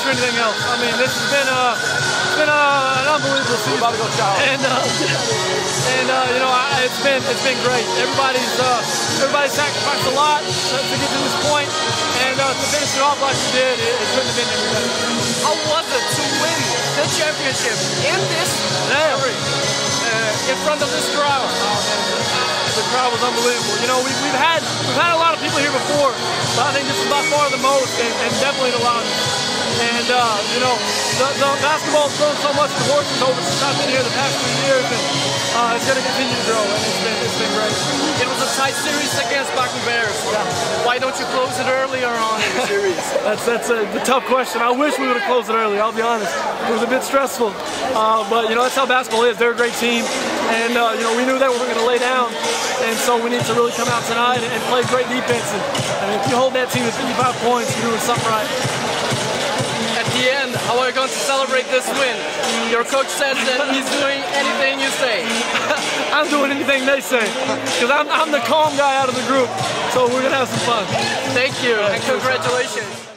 for anything else. I mean, this has been an unbelievable season. We're about to go shower. You know, it's been great. Everybody sacrificed a lot to get to this point, and to finish it off like we did, it couldn't have been any better. How was it to win the championship in this in front of this crowd? The crowd was unbelievable. You know, we've had a lot of people here before, but I think this is by far the most, and definitely the loudest. And you know, the basketball's grown so much, the horses over since I've been here the past 2 years, and it's going to continue to grow, and it's been great. It was a tight series against Bakken Bears. Yeah. Why don't you close it earlier on in the series? That's a tough question. I wish we would have closed it early, I'll be honest. It was a bit stressful, but you know, that's how basketball is. They're a great team, and you know, we knew they were going to lay down, and so we need to really come out tonight and play great defense. And if you hold that team to 55 points, you're doing something right. At the end, how are you going to celebrate this win? Your coach says that he's doing anything you say. I'm doing anything they say, because I'm the calm guy out of the group, so we're going to have some fun. Thank you, and congratulations.